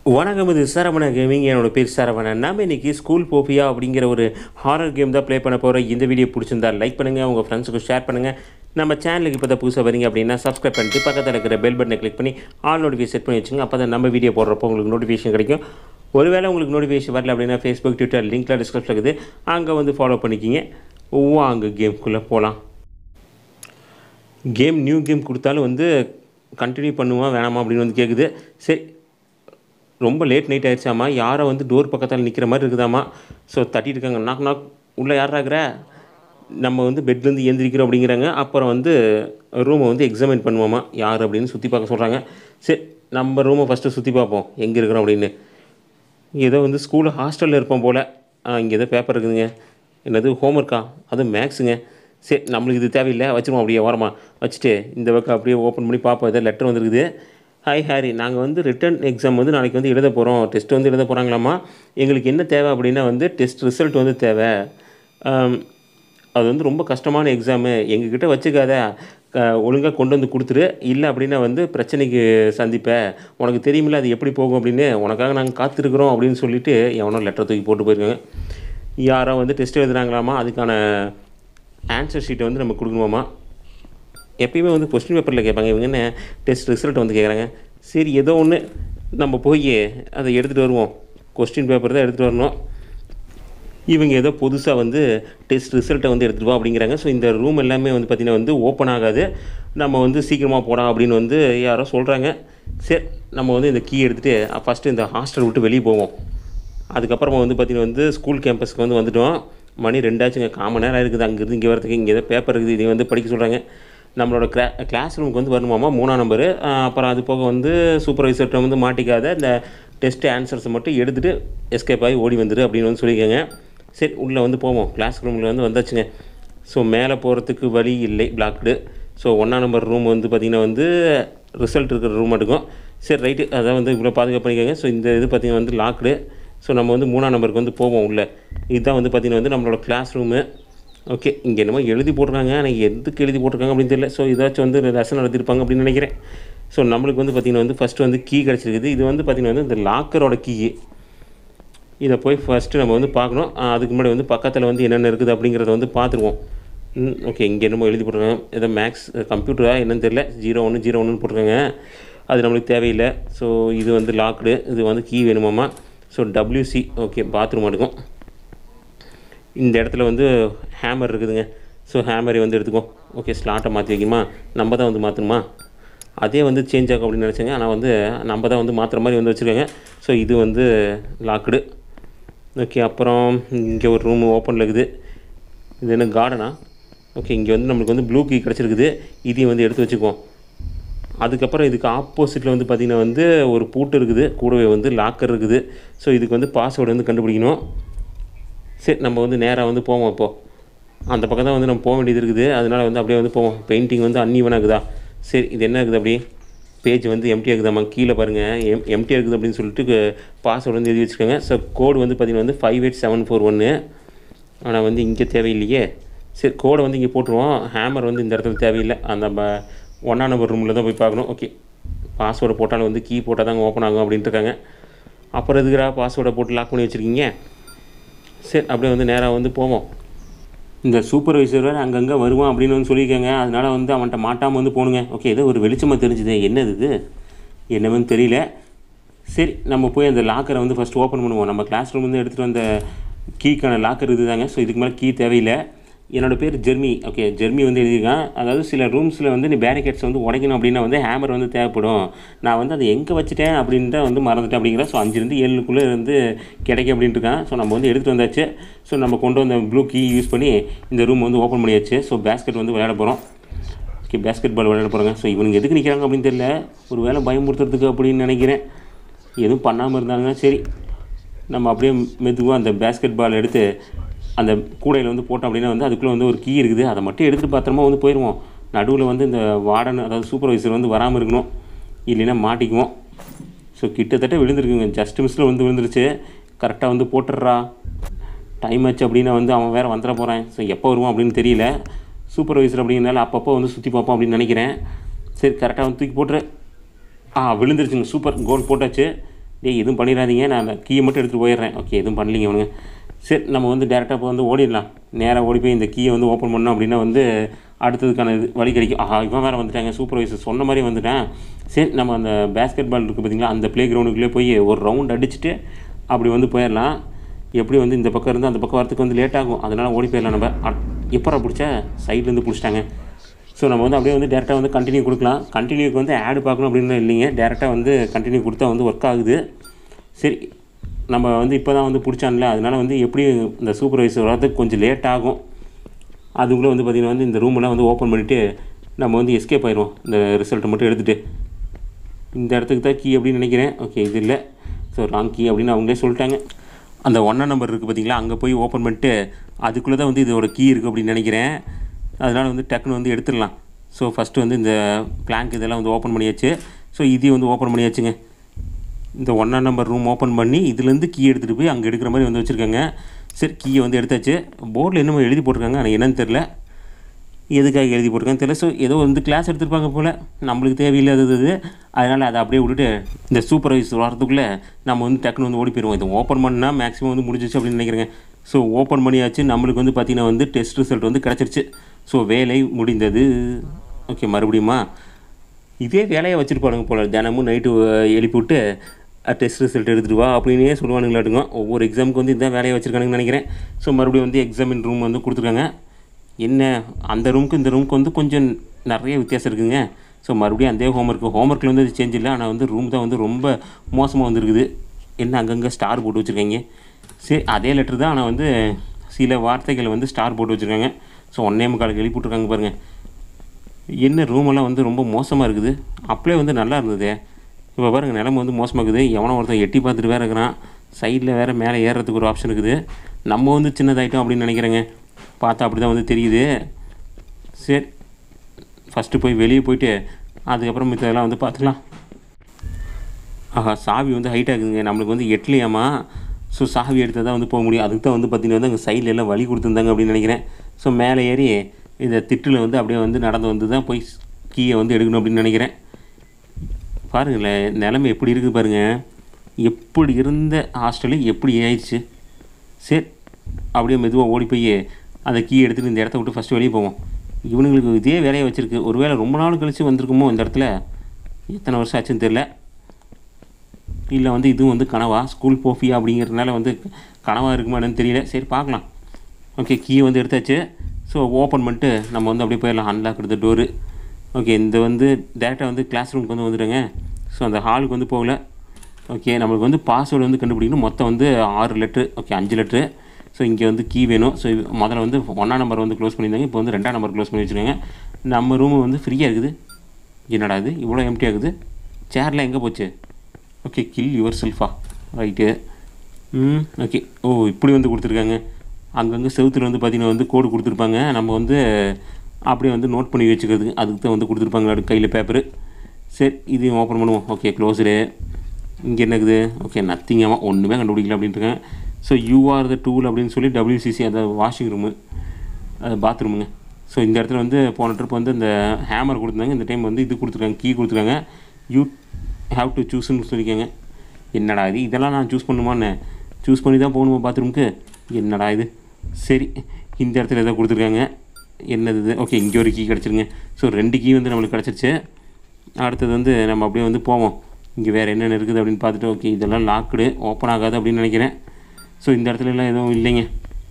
வணக்கம், இது SaravanaGaming. என்னோட பேர் சரவணன். நம்ம இன்றைக்கி Schoolphobia அப்படிங்கிற ஒரு ஹாரர் கேம் தான் ப்ளே பண்ண போகிறோம். இந்த வீடியோ பிடிச்சிருந்தா லைக் பண்ணுங்கள், உங்கள் ஃப்ரெண்ட்ஸுக்கு ஷேர் பண்ணுங்கள். நம்ம சேனலுக்கு இப்போ தான் புதுசாக வரீங்க அப்படின்னா சப்ஸ்கிரைப் பண்ணிட்டு பக்கத்தில் இருக்கிற பெல் பட்டனை கிளிக் பண்ணி ஆல் நோட்டிஃபிகேஷன் செட் பண்ணி வச்சுங்க. அப்போ தான் நம்ம வீடியோ போடுறப்போ உங்களுக்கு நோட்டிஃபிகேஷன் கிடைக்கும். ஒருவேளை உங்களுக்கு நோட்டிஃபிகேஷன் வரல அப்படின்னா ஃபேஸ்புக், ட்விட்டர் லிங்க்லாம் டிஸ்கிரிப்ஷன் இருக்குது, அங்கே வந்து ஃபாலோ பண்ணிக்கிங்க. வாங்க கேம்குள்ளே போகலாம். நியூ கேம் கொடுத்தாலும் வந்து கண்டினியூ பண்ணுவான் வேணாமா அப்படின்னு வந்து கேட்குது. சரி, ரொம்ப லேட் நைட் ஆகிடுச்சாமா, யாரை வந்து டோர் பக்கத்தில் நிற்கிற மாதிரி இருக்குதாம்மா. ஸோ தட்டிட்டு இருக்காங்க. நாக் உள்ளே யாராகிற, நம்ம வந்து பெட்லேருந்து ஏந்திரிக்கிறோம் அப்படிங்கிறாங்க. அப்புறம் வந்து ரூமை வந்து எக்ஸாமின் பண்ணுவோமா, யார் அப்படின்னு சுற்றி பார்க்க சொல்கிறாங்க. சரி, நம்ம ரூமை ஃபஸ்ட்டு சுற்றி பார்ப்போம் எங்கே இருக்கிறோம் அப்படின்னு. ஏதோ வந்து ஸ்கூலில் ஹாஸ்டலில் இருப்போம் போல். இங்கே ஏதோ பேப்பர் இருக்குதுங்க. என்னது ஹோம்ஒர்க்கா, அதுவும் மேக்ஸுங்க. சரி, நம்மளுக்கு இது தேவையில்லை, வச்சுருவோம் அப்படியே ஓரமாக வச்சுட்டு இந்த பக்கம் அப்படியே ஓப்பன் பண்ணி பார்ப்போம். ஏதோ லெட்டர் வந்துருக்குது. ஹாய் ஹாரி, நாங்கள் வந்து ரிட்டன் எக்ஸாம் வந்து நாளைக்கு வந்து எழுத போகிறோம், டெஸ்ட் வந்து எழுத போகிறாங்களாம்மா. எங்களுக்கு என்ன தேவை அப்படின்னா வந்து டெஸ்ட் ரிசல்ட் வந்து தேவை. அது வந்து ரொம்ப கஷ்டமான எக்ஸாமு, எங்ககிட்ட வச்சுக்காத, ஒழுங்காக கொண்டு வந்து கொடுத்துரு, இல்லை அப்படின்னா வந்து பிரச்சனைக்கு சந்திப்பேன், உனக்கு தெரியுமில்ல அது எப்படி போகும் அப்படின்னு, உனக்காக நாங்கள் காத்திருக்கிறோம் அப்படின்னு சொல்லிவிட்டு எவனோ லெட்டர் தூக்கி போட்டு போயிருக்காங்க. யாரோ வந்து டெஸ்ட் எழுதுனாங்களாமா, அதுக்கான ஆன்சர் ஷீட்டை வந்து நம்ம கொடுக்கணுமாம்மா. எப்பயுமே வந்து கொஸ்டின் பேப்பரில் கேட்பாங்க, இவங்க என்ன டெஸ்ட் ரிசல்ட் வந்து கேட்குறாங்க. சரி, ஏதோ ஒன்று நம்ம போய் அதை எடுத்துகிட்டு வருவோம். கொஸ்டின் பேப்பர் தான் எடுத்துகிட்டு வரணும். இவங்க ஏதோ புதுசாக வந்து டெஸ்ட் ரிசல்ட்டை வந்து எடுத்துகிட்டு வா அப்படிங்கிறாங்க. ஸோ இந்த ரூம் எல்லாமே வந்து பார்த்திங்கன்னா வந்து ஓப்பன் ஆகாது, நம்ம வந்து சீக்கிரமாக போடலாம் அப்படின்னு வந்து யாரோ சொல்கிறாங்க. சரி, நம்ம வந்து இந்த கீ எடுத்துகிட்டு ஃபஸ்ட்டு இந்த ஹாஸ்டல் விட்டு வெளியே போவோம். அதுக்கப்புறமா வந்து பார்த்திங்கன்னா வந்து ஸ்கூல் கேம்பஸுக்கு வந்து வந்துவிட்டோம். மணி 2 ஆச்சுங்க, காமன் நேரம் இருக்குது அங்கேருந்து இங்கே வரதுக்கு. இங்கே ஏதோ பேப்பர் இருக்குது, இதை வந்து படிக்க சொல்கிறாங்க. நம்மளோட கிளாஸ் ரூமுக்கு வந்து வரணுமாமா, 3ஆம் நம்பரு. அப்புறம் அது போக வந்து சூப்பர்வைசர்கிட்ட வந்து மாட்டிக்காத, இந்த டெஸ்ட்டு ஆன்சர்ஸை மட்டும் எடுத்துகிட்டு எஸ்கேப் ஆகி ஓடி வந்துடு அப்படின்னு வந்து சொல்லியிருக்காங்க. சரி, உள்ளே வந்து போவோம். கிளாஸ் ரூமில் வந்து வந்தாச்சுங்க. ஸோ மேலே போகிறதுக்கு வழி இல்லை, பிளாக்டு. ஸோ 1ஆம் நம்பர் ரூம் வந்து பார்த்திங்கன்னா வந்து ரிசல்ட் இருக்கிற ரூம் எடுக்கும். சரி ரைட்டு, அதை வந்து இவ்வளோ பாதுகாப்பு பண்ணிக்கோங்க. ஸோ இந்த இது பார்த்திங்கன்னா வந்து லாக்டு. ஸோ நம்ம வந்து 3ஆம் நம்பருக்கு வந்து போவோம் உள்ளே. இதுதான் வந்து பார்த்திங்கன்னா வந்து நம்மளோட கிளாஸ் ரூமு. ஓகே, இங்கே என்னமோ எழுதி போட்டிருக்காங்க, ஆனால் எதுக்கு எழுதி போட்டிருக்காங்க அப்படின்னு தெரியல. ஸோ ஏதாச்சும் வந்து லெசன் நடத்திருப்பாங்க அப்படின்னு நினைக்கிறேன். ஸோ நம்மளுக்கு வந்து பார்த்திங்கன்னா வந்து ஃபஸ்ட்டு வந்து கீ கிடச்சிருக்குது. இது வந்து பார்த்திங்கன்னா வந்து இந்த லாக்கரோட கீ. இதை போய் ஃபஸ்ட்டு நம்ம வந்து பார்க்கணும். அதுக்கு முன்னாடி வந்து பக்கத்தில் வந்து என்னென்ன இருக்குது அப்படிங்கிறத வந்து பார்த்துருவோம். ஓகே, இங்கே என்னமோ எழுதி போட்டிருக்காங்க, ஏதோ மேக்ஸ் கம்ப்யூட்டரா என்னன்னு தெரியல, 0101 போட்டிருக்காங்க. அது நம்மளுக்கு தேவையில்லை. ஸோ இது வந்து லாக்டு, இது வந்து கீ வேணுமாம்மா. ஸோ WC, ஓகே, பாத்ரூம் எடுக்கும். இந்த இடத்துல வந்து ஹேமர் இருக்குதுங்க. ஸோ ஹேமரை வந்து எடுத்துக்கோ. ஓகே, ஸ்லாட்டை மாற்றி வைக்கணுமா, நம்ம தான் வந்து மாற்றணுமா, அதே வந்து சேஞ்ச் ஆகும் அப்படின்னு நினச்சேங்க. ஆனால் வந்து நம்ம தான் வந்து மாற்றுற மாதிரி வந்து வச்சுருக்காங்க. ஸோ இது வந்து லாக்டு. ஓகே, அப்புறம் இங்கே ஒரு ரூம் ஓப்பனில் இருக்குது. இது என்ன கார்டனா? ஓகே, இங்கே வந்து நம்மளுக்கு வந்து ப்ளூ கீ கிடச்சிருக்குது, இதையும் வந்து எடுத்து வச்சுக்குவோம். அதுக்கப்புறம் இதுக்கு ஆப்போசிட்டில் வந்து பார்த்திங்கன்னா வந்து ஒரு பூட்டு இருக்குது, கூடவே வந்து லாக்கர் இருக்குது. ஸோ இதுக்கு வந்து பாஸ்வேர்டு வந்து கண்டுபிடிக்கணும். சரி, நம்ம வந்து நேராக வந்து போவோம். இப்போது அந்த பக்கம் தான் வந்து நம்ம போக வேண்டியது இருக்குது, அதனால் வந்து அப்படியே வந்து போவோம். பெயிண்டிங் வந்து அன்ஈவனாக இருக்குதா. சரி, இது என்ன இருக்குது அப்படி, பேஜ் வந்து எம்டியாக இருக்குதாம்மா. கீழே பாருங்கள், எம்டியாக இருக்குது அப்படின்னு சொல்லிட்டு பாஸ்வேர்டு வந்து எழுதி வச்சுக்கோங்க. ஸோ கோடு வந்து பார்த்திங்கன்னா வந்து 58741. ஆனால் வந்து இங்கே தேவையில்லையே. சரி, கோடை வந்து இங்கே போட்டுருவோம். ஹேமர் வந்து இந்த இடத்துல தேவையில்லை, அந்த 1ஆம் நம்பர் ரூமில் தான் போய் பார்க்கணும். ஓகே, பாஸ்வேர்டை போட்டாலும் வந்து கீ போட்டால் தாங்க ஓப்பன் ஆகும் அப்படின்ட்டு இருக்காங்க. அப்புறம் எதுக்குறா பாஸ்வேர்டை போட்டு லாக் பண்ணி வச்சுருக்கீங்க. சரி, அப்படியே வந்து நேராக வந்து போவோம். இந்த சூப்பர்வைசர் வேறு அங்கங்கே வருவான் அப்படின்னு வந்து சொல்லியிருக்காங்க. அதனால் வந்து அவன்கிட்ட மாட்டாமல் வந்து போகணுங்க. ஓகே, ஏதோ ஒரு வெளிச்சமாக தெரிஞ்சுது, என்னது இது என்னன்னு தெரியல. சரி, நம்ம போய் அந்த லாக்கரை வந்து ஃபஸ்ட்டு ஓப்பன் பண்ணுவோம். நம்ம கிளாஸ் ரூம் வந்து எடுத்துகிட்டு வந்த கீக்கான லாக்கர் இதுதாங்க. ஸோ இதுக்கு மேலே கீ தேவையில்லை. என்னோடய பேர் ஜெர்மி. ஓகே, ஜெர்மி வந்து எழுதியிருக்கான். அதாவது சில ரூம்ஸில் வந்து நீ பேரிகேட்ஸ் வந்து உடைக்கணும் அப்படின்னா வந்து ஹேமர் வந்து தேவைப்படும். நான் வந்து அதை எங்கே வச்சுட்டேன் அப்படின்ட்டு வந்து மறந்துட்டேன் அப்படிங்கிற. ஸோ 5லேருந்து 7க்குள்ளே வந்து கிடைக்கும் அப்படின்ட்டு இருக்கான். ஸோ நம்ம வந்து எடுத்துகிட்டு வந்தாச்சு. ஸோ நம்ம கொண்டு வந்த ப்ளூ கீ யூஸ் பண்ணி இந்த ரூம் வந்து ஓப்பன் பண்ணியாச்சு. ஸோ பேஸ்கெட் வந்து விளையாட போகிறோம். ஓகே, பேஸ்கெட் பால் விளையாட போகிறாங்க. ஸோ இவனுக்கு எதுக்கு நிற்கிறாங்க அப்படின்னு தெரியல, ஒரு வேளை பயமுறுத்துறதுக்கு அப்படின்னு நினைக்கிறேன். எதுவும் பண்ணாமல் இருந்தாங்க. சரி, நம்ம அப்படியே மெதுவாக அந்த பேஸ்கெட் பால் எடுத்து அந்த கூடையில் வந்து போட்டோம் அப்படின்னா வந்து அதுக்குள்ளே வந்து ஒரு கீ இருக்குது, அதை மட்டும் எடுத்துகிட்டு பத்திரமா வந்து போயிடுவோம். நடுவில் வந்து இந்த வார்டன், அதாவது சூப்பர்வைசர் வந்து வராமல் இருக்கணும், இல்லைன்னா மாட்டிக்குவோம். ஸோ கிட்டத்தட்ட விழுந்துருக்குங்க, ஜஸ்ட் மிஸ்ஸில் வந்து விழுந்துருச்சு. கரெக்டாக வந்து போட்டுடுறா, டைம் ஆச்சு அப்படின்னா வந்து அவன் வேறு வந்துட போகிறான். ஸோ எப்போ வருவான் அப்படின்னு தெரியல. சூப்பர்வைசர் அப்படிங்கிறனால அப்பப்போ வந்து சுற்றி பார்ப்போம் அப்படின்னு நினைக்கிறேன். சரி, கரெக்டாக வந்து தூக்கி போட்டுரு. விழுந்துருச்சுங்க. சூப்பர், கோல் போட்டாச்சு. டேய் எதுவும் பண்ணிடாதீங்க, நான் கீயை மட்டும் எடுத்துகிட்டு போயிடுறேன். ஓகே எதுவும் பண்ணலிங்க அவனுங்க. சரி நம்ம வந்து டேரெக்டாக இப்போ வந்து ஓடிடலாம். நேராக ஓடி போய் இந்த கீயை வந்து ஓப்பன் பண்ணோம் அப்படின்னா வந்து அடுத்ததுக்கான இது வழி கிடைக்கும். இவன் வேறு வந்துட்டாங்க, சூப்பர்வைசர் சொன்ன மாதிரி வந்துட்டேன். சரி நம்ம அந்த பேஸ்கெட் பால் இருக்குது பார்த்திங்களா, அந்த ப்ளே கிரவுண்டுக்குள்ளே போய் ஒரு ரவுண்ட் அடிச்சுட்டு அப்படி வந்து போயிடலாம். எப்படி வந்து இந்த பக்கம் இருந்து அந்த பக்கம் வரத்துக்கு வந்து லேட் ஆகும், அதனால் ஓடி போயிடலாம். நம்ம எப்போ பிடிச்சா சைட்லேருந்து பிடிச்சிட்டாங்க. ஸோ நம்ம வந்து அப்படியே வந்து டேரெக்டாக வந்து கண்டினியூ கொடுக்கலாம். கண்டினியூக்கு வந்து ஆடு பார்க்கணும் அப்படின்னு இல்லைங்க, டேரெக்டாக வந்து கண்டினியூ கொடுத்தா வந்து ஒர்க் ஆகுது. சரி நம்ம வந்து இப்போ தான் வந்து பிடிச்சான்ல, அதனால் வந்து எப்படி இந்த சூப்பர்வைசர் வரதுக்கு கொஞ்சம் லேட் ஆகும். அதுக்குள்ளே வந்து பார்த்திங்கன்னா வந்து இந்த ரூமெல்லாம் வந்து ஓப்பன் பண்ணிவிட்டு நம்ம வந்து எஸ்கேப் ஆயிடுவோம். இந்த ரிசல்ட்டை மட்டும் எடுத்துகிட்டு இந்த இடத்துக்கு தான் கீ அப்படின்னு நினைக்கிறேன். ஓகே இது இல்லை, ஸோ ராங் கீ அப்படின்னு அவங்களே சொல்லிட்டாங்க. அந்த 1 நம்பர் இருக்குது பார்த்திங்களா, அங்கே போய் ஓப்பன் பண்ணிட்டு அதுக்குள்ளே தான் வந்து இதோட கீ இருக்குது அப்படின்னு நினைக்கிறேன். அதனால் வந்து டக்குன்னு வந்து எடுத்துடலாம். ஸோ ஃபஸ்ட்டு வந்து இந்த பிளாங்க் இதெல்லாம் வந்து ஓப்பன் பண்ணியாச்சு. ஸோ இதையும் வந்து ஓப்பன் பண்ணியாச்சுங்க. இந்த 1 நம்பர் ரூம் ஓப்பன் பண்ணி இதுலேருந்து கீ எடுத்துகிட்டு போய் அங்கே எடுக்கிற மாதிரி வந்து வச்சுருக்காங்க. சரி கீயை வந்து எடுத்தாச்சு. போர்டில் என்னமோ எழுதி போட்டிருக்காங்க, ஆனால் என்னன்னு தெரில, எதுக்காக எழுதி போட்டிருக்கான்னு தெரியல. ஸோ ஏதோ வந்து கிளாஸ் எடுத்துருப்பாங்க போல், நம்மளுக்கு தேவையில்லாதது அது. அதனால் அதை அப்படியே விட்டுட்டு இந்த சூப்பர்வைசர் வரதுக்குள்ளே நம்ம வந்து டக்குன்னு வந்து ஓடி போயிடுவோம். இதை ஓப்பன் பண்ணால் மேக்ஸிமம் வந்து முடிஞ்சிச்சு அப்படின்னு நினைக்கிறேங்க. ஸோ ஓப்பன் பண்ணியாச்சு. நம்மளுக்கு வந்து பார்த்திங்கன்னா வந்து டெஸ்ட் ரிசல்ட் வந்து கிடச்சிருச்சு. ஸோ வேலை முடிந்தது. ஓகே மறுபடியுமா இதே வேலையை வச்சுருப்பானுங்க போல், தினமும் நைட்டு எழுப்பி விட்டு டெஸ்ட் ரிசல்ட் எடுத்துகிட்டு வா அப்படின்னே சொல்லுவானுங்களாட்டுங்க. ஒவ்வொரு எக்ஸாமுக்கு வந்து இதான் வேலையை வச்சுருக்கானுங்கன்னு நினைக்கிறேன். ஸோ மறுபடியும் வந்து எக்ஸாமின் ரூம் வந்து கொடுத்துருக்காங்க. என்ன அந்த ரூமுக்கு இந்த ரூமுக்கு வந்து கொஞ்சம் நிறைய வித்தியாசம் இருக்குதுங்க. ஸோ மறுபடியும் அதே ஹோம்ஒர்க்கில் வந்து அது சேஞ்ச் இல்லை, ஆனால் வந்து ரூம் தான் வந்து ரொம்ப மோசமாக வந்துருக்குது. என்ன அங்கங்கே ஸ்டார் போட்டு வச்சுருக்காங்க. சரி அதே லெட்ரு தான், ஆனால் வந்து சில வார்த்தைகளை வந்து ஸ்டார் போட்டு வச்சுருக்காங்க. ஸோ 1:45 எழுப்பி விட்ருக்காங்க பாருங்கள். என்ன ரூமெல்லாம் வந்து ரொம்ப மோசமாக இருக்குது. அப்படியே வந்து நல்லா இருந்தது. இப்போ பாருங்கள் நிலமை வந்து மோசமாக இருக்குது. எவனோ ஒருத்தன் எட்டி பார்த்துட்டு வேறு இருக்கிறான். சைடில் வேறு மேலே ஏறுறதுக்கு ஒரு ஆப்ஷன் இருக்குது. நம்ம வந்து சின்னதாயிட்டோம் அப்படின்னு நினைக்கிறேங்க. பார்த்தா அப்படி தான் வந்து தெரியுது. சரி ஃபஸ்ட்டு போய் வெளியே போயிட்டு அதுக்கப்புறம் இதெல்லாம் வந்து பார்த்துக்கலாம். சாவி வந்து ஹைட் ஆகுதுங்க, நம்மளுக்கு வந்து எட்லையாமா. ஸோ சாவி எடுத்தால் தான் வந்து போக முடியும். அதுக்கு தான் வந்து பார்த்திங்கன்னா வந்து அங்கே சைடில் எல்லாம் வழி கொடுத்துருந்தாங்க அப்படின்னு நினைக்கிறேன். ஸோ மேலே ஏறி இந்த திட்டில் வந்து அப்படியே வந்து நடந்து வந்து தான் போய் கீயை வந்து எடுக்கணும் அப்படின்னு நினைக்கிறேன். பாருங்களேன் நிலைமை எப்படி இருக்குது பாருங்கள். எப்படி இருந்த ஹாஸ்டலு எப்படி ஆயிடுச்சு. சரி அப்படியே மெதுவாக ஓடி போய் அந்த கீ எடுத்துகிட்டு இந்த இடத்த விட்டு ஃபஸ்ட்டு வெளியே போவோம். இவனுங்களுக்கு இதே வேலையை வச்சுருக்கு. ஒரு வேளை ரொம்ப நாள் கழித்து வந்திருக்குமோ இந்த இடத்துல, எத்தனை வருஷம் ஆச்சுன்னு தெரில. இல்லை வந்து இதுவும் வந்து கனவா, ஸ்கூல்ஃபோபியா அப்படிங்கிறதுனால வந்து கனவாக இருக்குமா என்னன்னு தெரியல. சரி பார்க்கலாம். ஓகே கீயை வந்து எடுத்தாச்சு. ஸோ ஓப்பன் பண்ணிட்டு நம்ம வந்து அப்படியே போயிடலாம். அன்லாக் எடுத்த டோரு. ஓகே இந்த வந்து டேரெக்டாக வந்து கிளாஸ் ரூமுக்கு வந்து வந்துடுங்க. ஸோ அந்த ஹாலுக்கு வந்து போகல. ஓகே நம்மளுக்கு வந்து பாஸ்வேர்டு வந்து கண்டுபிடிக்கணும். மொத்தம் வந்து 6 லெட்ரு. Okay 5 letter. ஸோ இங்கே வந்து கீ வேணும். ஸோ முதல்ல வந்து 1 நம்பர் வந்து க்ளோஸ் பண்ணியிருந்தாங்க, இப்போ வந்து 2 நம்பர் க்ளோஸ் பண்ணி வச்சுருக்காங்க. நம்ம ரூமு வந்து ஃப்ரீயாக இருக்குது. என்னடா இது இவ்வளோ எம்டி ஆகுது. சேர்லாம் எங்கே போச்சு. ஓகே கில் யுவர் செல்ஃபா, ரைட்டு. ஓகே இப்படி வந்து கொடுத்துருக்காங்க. அங்கங்கே செவுத்தில் வந்து பார்த்திங்கன்னா வந்து கோடு கொடுத்துருப்பாங்க. நம்ம வந்து அப்படியே வந்து நோட் பண்ணி வச்சுக்கிறதுக்கு அதுக்கு தான் வந்து கொடுத்துருப்பாங்க கையில் பேப்பரு. சரி இதையும் ஓப்பன் பண்ணுவோம். Okay closer. இங்கே என்ன இருக்குது. ஓகே நத்திங்காமா ஒன்றுமே கண்டுபிடிக்கல அப்படின்ட்டுருக்கேன். ஸோ யூஆர் த டூல் அப்படின்னு சொல்லி WCC அந்த வாஷிங் ரூமு, அது பாத்ரூமுங்க. ஸோ இந்த இடத்துல வந்து போன ட்ரிப் வந்து இந்த ஹேமர் கொடுத்துருந்தாங்க. இந்த டைம் வந்து இது கொடுத்துருக்காங்க, கீ கொடுத்துருக்காங்க. யூ ஹாவ் டு சூஸ்ன்னு சொல்லியிருக்காங்க. என்னடா இது, இதெல்லாம் நான் சூஸ் பண்ணுமான்னு சூஸ் பண்ணி தான் போகணுமா பாத்ரூமுக்கு. என்னடா இது. சரி இந்த இடத்துல எதாவது கொடுத்துருக்காங்க. என்னது இது. ஓகே இங்கே ஒரு கீ கிடச்சிருங்க. ஸோ 2 கீ வந்து நம்மளுக்கு கிடச்சிருச்சு. அடுத்தது வந்து நம்ம அப்படியே வந்து போவோம். இங்கே வேறு என்னென்ன இருக்குது அப்படின்னு பார்த்துட்டு. ஓகே இதெல்லாம் லாக்குடு, ஓப்பன் ஆகாது அப்படின்னு நினைக்கிறேன். ஸோ இந்த இடத்துலலாம் எதுவும் இல்லைங்க.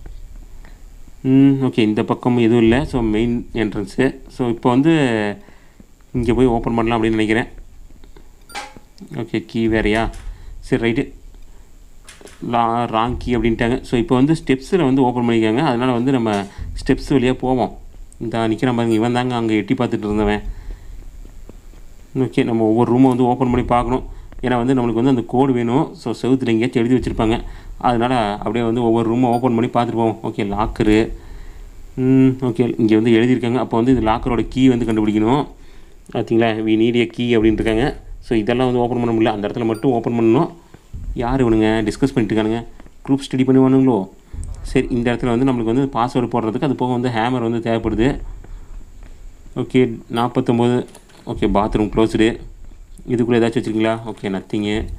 ஓகே இந்த பக்கம் எதுவும் இல்லை. So main entrance. ஸோ இப்போ வந்து இங்கே போய் ஓப்பன் பண்ணலாம் அப்படின்னு நினைக்கிறேன். ஓகே கீ வேறையா. சரி ரைட்டு. ராங் கீ அப்படின்ட்டாங்க. ஸோ இப்போ வந்து ஸ்டெப்ஸில் வந்து ஓப்பன் பண்ணிக்காங்க. அதனால் வந்து நம்ம ஸ்டெப்ஸ் வழியாக போவோம். இந்த நிற்கிற பாருங்க, இவன் தாங்க அங்கே எட்டி பார்த்துட்டு இருந்தவன். ஓகே நம்ம ஒவ்வொரு ரூமை வந்து ஓப்பன் பண்ணி பார்க்கணும். ஏன்னா வந்து நம்மளுக்கு வந்து அந்த கோடு வேணும். ஸோ செவுத்தில் எங்கேயாச்சும் எழுதி வச்சுருப்பாங்க. அதனால் அப்படியே வந்து ஒவ்வொரு ரூமை ஓப்பன் பண்ணி பார்த்துட்டு போவோம். Okay locker. ஓகே இங்கே வந்து எழுதியிருக்காங்க. அப்போ வந்து இந்த லாக்கரோட கீ வந்து கண்டுபிடிக்கணும். பார்த்தீங்களா வி நீட் ஏ கீ அப்படின்ட்டுருக்காங்க. ஸோ இதெல்லாம் வந்து ஓப்பன் பண்ண முடியல, அந்த இடத்துல மட்டும் ஓப்பன் பண்ணணும். யார் இவனுங்க டிஸ்கஸ் பண்ணிட்டு இருக்கானுங்க, குரூப் ஸ்டடி பண்ணுவானுங்களோ. சரி இந்த இடத்துல வந்து நம்மளுக்கு வந்து பாஸ்வேர்டு போடுறதுக்கு அது போக வந்து ஹேமர் வந்து தேவைப்படுது. ஓகே 49. Okay bathroom closed. இதுக்குள்ளே ஏதாச்சும் வச்சுருக்கீங்களா. Okay nothing.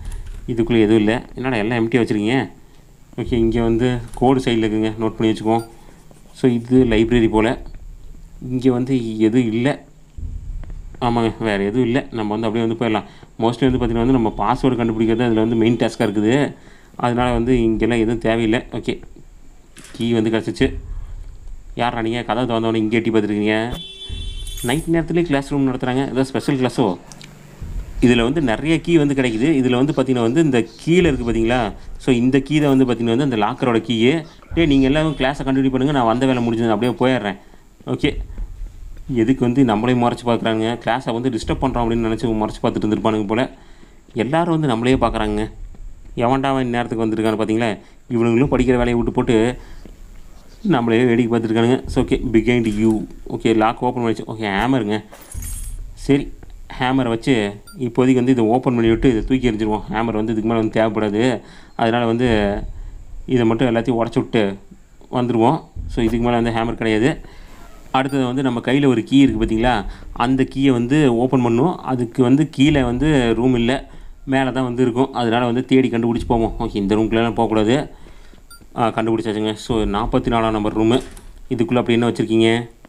இதுக்குள்ளே எதுவும் இல்லை. என்னடா எல்லாம் எம்டியாக வச்சுருக்கீங்க? ஓகே, இங்கே வந்து கோடு சைடில் இருக்குங்க, நோட் பண்ணி வச்சுக்குவோம். ஸோ இது லைப்ரரி போல். இங்கே வந்து எதுவும் இல்லை. ஆமாங்க, வேறு எதுவும் இல்லை. நம்ம வந்து அப்படியே வந்து போயிடலாம். மோஸ்ட்லி வந்து பார்த்திங்கன்னா வந்து நம்ம பாஸ்வேர்டு கண்டுபிடிக்கிறது அதில் வந்து மெயின் டாஸ்க்காக இருக்குது. அதனால் வந்து இங்கெல்லாம் எதுவும் தேவையில்லை. ஓகே, கீ வந்து கிடச்சிச்சு. யாரா நீங்கள் கதை திறந்தவொடனே இங்கே எட்டி பார்த்துருக்கீங்க? நைட் நேரத்துலேயே கிளாஸ் ரூம் நடத்துகிறாங்க. ஏதோ ஸ்பெஷல் கிளாஸோ? இதில் வந்து நிறைய கீ வந்து கிடைக்குது. இதில் வந்து பார்த்திங்கன்னா வந்து இந்த கீழே இருக்குது பார்த்தீங்களா? ஸோ இந்த கீ தான் வந்து பார்த்திங்கன்னா வந்து அந்த லாக்கரோட கீயே. நீங்கள் எல்லோரும் கிளாஸை கண்டினியூ பண்ணுங்கள், நான் வந்த வேலை முடிஞ்சது அப்படியே போயிடுறேன். ஓகே, எதுக்கு வந்து நம்மளையும் மறைச்சி பார்க்குறாங்க? கிளாஸை வந்து டிஸ்டர்ப் பண்ணுறோம் அப்படின்னு நினச்சி மறைச்சி பார்த்துட்டு இருந்திருப்பானுங்க போல். எல்லோரும் வந்து நம்மளையே பார்க்குறாங்க. எவன்டா அவன் நேரத்துக்கு வந்துருக்கான்னு பார்த்தீங்களா? இவனுங்களும் படிக்கிற வேலையை விட்டு போட்டு நம்மளே வேடிக்கை பார்த்துருக்கானுங்க. So okay, behind you. Okay, lock open பண்ணிச்சு. ஓகே, ஹேமருங்க. சரி, ஹேமரை வச்சு இப்போதைக்கு வந்து இதை ஓப்பன் பண்ணி விட்டு இதை தூக்கி எறிஞ்சிருவோம். ஹேமர் வந்து இதுக்கு மேலே வந்து தேவைப்படாது. அதனால் வந்து இதை மட்டும் எல்லாத்தையும் உடச்சி விட்டு வந்துடுவோம். ஸோ இதுக்கு மேலே வந்து ஹேமர் கிடையாது. அடுத்தது வந்து நம்ம கையில் ஒரு கீ இருக்குது பார்த்தீங்களா? அந்த கீயை வந்து ஓப்பன் பண்ணுவோம். அதுக்கு வந்து கீழே வந்து ரூம் இல்லை, மேலே தான் வந்து இருக்கும். அதனால் வந்து தேடி கண்டுபிடிச்சி போவோம். ஓகே, இந்த ரூம்குள்ளெல்லாம் போகக்கூடாது. கண்டுபிடிச்சாச்சுங்க. ஸோ 44ஆம் நம்பர் ரூமு. இதுக்குள்ளே அப்படி என்ன வச்சுருக்கீங்க?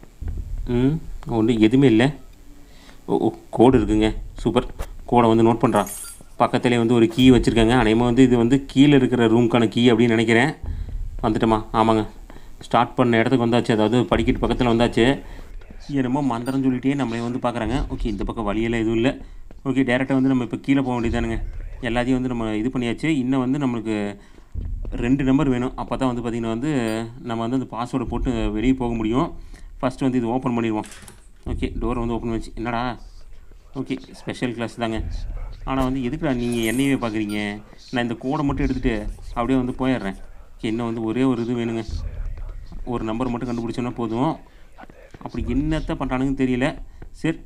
ஒன்றும் எதுவுமே இல்லை. ஓ, கோடு இருக்குங்க. சூப்பர். கோடை வந்து நோட் பண்ணுறான். பக்கத்துலேயே வந்து ஒரு கீ வச்சுருக்காங்க. அநேகமாக வந்து இது வந்து கீழே இருக்கிற ரூமுக்கான கீ அப்படின்னு நினைக்கிறேன். வந்துட்டோமா? ஆமாங்க, ஸ்டார்ட் பண்ண இடத்துக்கு வந்தாச்சு. அதாவது படிக்கட்டு பக்கத்தில் வந்தாச்சு. என்னமோ மந்திரம் சொல்லிகிட்டே நம்மளே வந்து பார்க்குறாங்க. ஓகே, இந்த பக்கம் வழியெல்லாம் எதுவும் இல்லை. ஓகே, டேரெக்டாக வந்து நம்ம இப்போ கீழே போக வேண்டியதானுங்க. எல்லாத்தையும் வந்து நம்ம இது பண்ணியாச்சு. இன்னும் வந்து நம்மளுக்கு 2 நம்பர் வேணும். அப்போ தான் வந்து பார்த்திங்கன்னா வந்து நம்ம வந்து அந்த பாஸ்வேர்டை போட்டு வெளியே போக முடியும். ஃபஸ்ட்டு வந்து இது ஓப்பன் பண்ணிடுவோம். ஓகே, டோர் வந்து ஓப்பன் பண்ணிச்சு. என்னடா? ஓகே, ஸ்பெஷல் கிளாஸ் தாங்க. ஆனால் வந்து எதுக்குடா நீங்கள் என்னையவே பார்க்குறீங்க? நான் இந்த கோடை மட்டும் எடுத்துகிட்டு அப்படியே வந்து போயிடுறேன். ஓகே, இன்னும் வந்து ஒரே ஒரு இது வேணுங்க. ஒரு நம்பர் மட்டும் கண்டுபிடிச்சோன்னா போதும். அப்படி என்னத்தை பண்ணுறானுங்கன்னு தெரியல. சரி,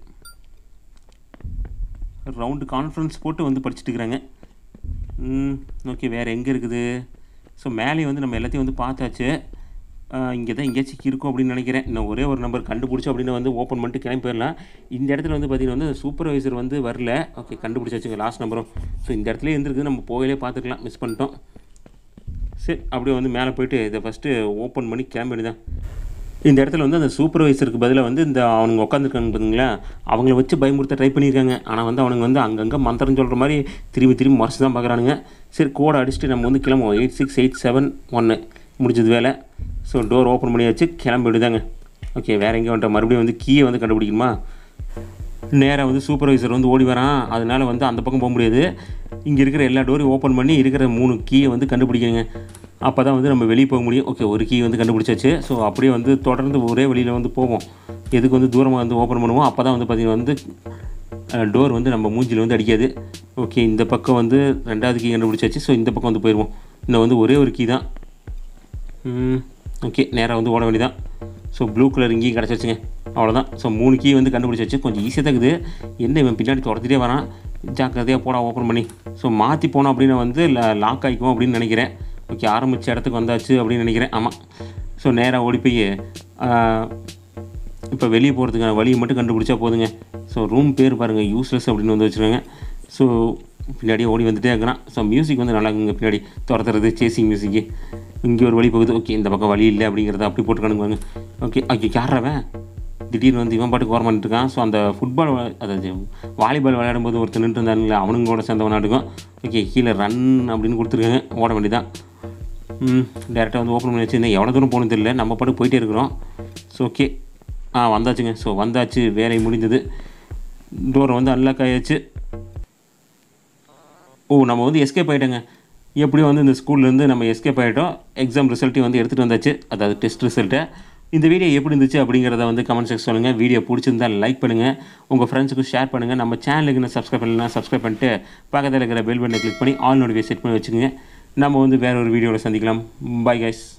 ரவுண்டு கான்ஃபரன்ஸ் போட்டு வந்து படிச்சுட்டு இருக்கிறாங்க. ஓகே, வேறு எங்கே இருக்குது? ஸோ மேலேயும் வந்து நம்ம எல்லாத்தையும் வந்து பார்த்தாச்சு. இங்கே தான் எங்கேயாச்சும் இருக்கும் அப்படின்னு நினைக்கிறேன். இன்னும் ஒரே ஒரு நம்பர் கண்டுபிடிச்சோம் அப்படின்னு வந்து ஓப்பன் பண்ணிட்டு கிளம்பி போயிடலாம். இந்த இடத்துல வந்து பார்த்திங்கன்னா வந்து சூப்பர்வைசர் வந்து வரல. ஓகே, கண்டுபிடிச்சாச்சுங்க லாஸ்ட் நம்பரும். ஸோ இந்த இடத்துல இருந்துருக்குது, நம்ம போயிலே பார்த்துக்கலாம். மிஸ் பண்ணிட்டோம். சரி, அப்படியே வந்து மேலே போய்ட்டு இதை ஃபஸ்ட்டு ஓப்பன் பண்ணி கிளம்பி தான். இந்த இடத்துல வந்து அந்த சூப்பர்வைசருக்கு பதிலாக வந்து இந்த அவனுங்க உட்காந்துருக்காங்க பார்த்தீங்களா? அவங்கள வச்சு பயமுறுத்த ட்ரை பண்ணியிருக்காங்க. ஆனால் வந்து அவனுங்க வந்து அங்கங்கே மந்திரம் சொல்கிற மாதிரி திரும்பி மறைச்சு தான் பார்க்குறானுங்க. சரி, கோடை அடிச்சுட்டு நம்ம வந்து கிளம்புவோம். 8687 முடிஞ்சது வேலை. ஸோ டோர் ஓப்பன் பண்ணியாச்சு, கிளம்பிடுதாங்க. ஓகே, வேறு எங்கே வந்துட்டோம்? மறுபடியும் வந்து கீயை வந்து கண்டுபிடிக்கணுமா? நேராக வந்து சூப்பர்வைசர் வந்து ஓடி வரான். அதனால் வந்து அந்த பக்கம் போக முடியாது. இங்கே இருக்கிற எல்லா டோரையும் ஓப்பன் பண்ணி இருக்கிற 3 கீயை வந்து கண்டுபிடிக்கணுங்க. அப்போ தான் வந்து நம்ம வெளியே போக முடியும். ஓகே, ஒரு கீ வந்து கண்டுபிடிச்சாச்சு. ஸோ அப்படியே வந்து தொடர்ந்து ஒரே வழியில் வந்து போவோம். எதுக்கு வந்து தூரமாக வந்து ஓப்பன் பண்ணுவோம். அப்போ தான் வந்து பார்த்திங்கன்னா வந்து டோர் வந்து நம்ம மூஞ்சில் வந்து அடிக்காது. ஓகே, இந்த பக்கம் வந்து 2வது கீ கண்டுபிடிச்சாச்சு. ஸோ இந்த பக்கம் வந்து போயிடுவோம். இன்னும் வந்து ஒரே ஒரு கீ தான். ஓகே, நேராக வந்து ஓட வேண்டியதான். ஸோ ப்ளூ கலர் இங்கேயும் கிடச்சிருச்சுங்க. அவ்வளோதான். ஸோ 3 கீ வந்து கண்டுபிடிச்சாச்சு. கொஞ்சம் ஈஸியாக தான் இருக்குது. என்ன இவன் பின்னாடி துரத்துட்டே வரான். ஜாக்கிரதையாக போட ஓப்பன் பண்ணி. ஸோ மாற்றி போனோம் அப்படின்னா வந்து லாக் ஆகிக்கும் அப்படின்னு நினைக்கிறேன். ஓகே, ஆரம்பித்த இடத்துக்கு வந்தாச்சு அப்படின்னு நினைக்கிறேன். ஆமாம். ஸோ நேராக ஓடி போய் இப்போ வெளியே போகிறதுக்கான வழியை மட்டும் கண்டுபிடிச்சா போதுங்க. ஸோ ரூம் பேர் பாருங்கள், யூஸ்லெஸ் அப்படின்னு வந்து வச்சுருக்காங்க. ஸோ பின்னாடியே ஓடி வந்துகிட்டே இருக்கிறான். ஸோ மியூசிக் வந்து நல்லா இருக்குங்க. பின்னாடி துரத்துறது சேசிங் மியூசிக்கு. இங்கே ஒரு வழி போகுது. ஓகே, இந்த பக்கம் வழி இல்லை அப்படிங்கிறத அப்படி போட்டு கணுங்குவாங்க. ஓகே, ஓகே, யாரவன் திடீர்னு வந்து இவன் பாட்டுக்கு ஓரம் பண்ணிட்டுருக்கான். ஸோ அந்த ஃபுட்பால் அதாவது வாலிபால் விளையாடும்போது ஒருத்தர் நின்று இருந்தானுங்களே, அவனுங்களோட சேர்ந்தவன் இருக்கும். ஓகே, கீழே ரன் அப்படின்னு கொடுத்துருக்காங்க. ஓட வேண்டியதான். டேரெக்டாக வந்து ஓப்பன் பண்ணி வச்சுருந்தேன். எவ்வளோ தூரம் போகணுன்னு தெரியல. நம்ம பாட்டு போயிட்டே இருக்கிறோம். ஸோ ஓகே, வந்தாச்சுங்க. ஸோ வந்தாச்சு, வேலை முடிஞ்சது. டோரை வந்து அன்லாக் ஆகிடுச்சு. நம்ம வந்து எஸ்கேப் ஆகிட்டோங்க. எப்படியோ வந்து இந்த ஸ்கூல்லேருந்து நம்ம எஸ்கேப் ஆகிட்டோம். எக்ஸாம் ரிசல்ட்டையும் வந்து எடுத்துகிட்டு வந்தாச்சு, அதாவது டெஸ்ட் ரிசல்ட்டை. இந்த வீடியோ எப்படி இருந்துச்சு அப்படிங்கிறத வந்து கமெண்ட் செக்ஷன் சொல்லுங்கள். வீடியோ பிடிச்சிருந்தால் லைக் பண்ணுங்கள், உங்கள் ஃப்ரெண்ட்ஸுக்கும் ஷேர் பண்ணுங்கள். நம்ம சேனலுக்கு நான் சப்ஸ்கிரைப் பண்ணலாம், சப்ஸ்கிரைப் பண்ணிட்டு பக்கத்தில் இருக்கிற பெல் பட்டனை கிளிக் பண்ணி ஆல் நோட்டிஃபிகேஷன் செட் பண்ணி வச்சுக்கோங்க. நம்ம வந்து வேறு ஒரு வீடியோவில் சந்திக்கலாம். Bye guys.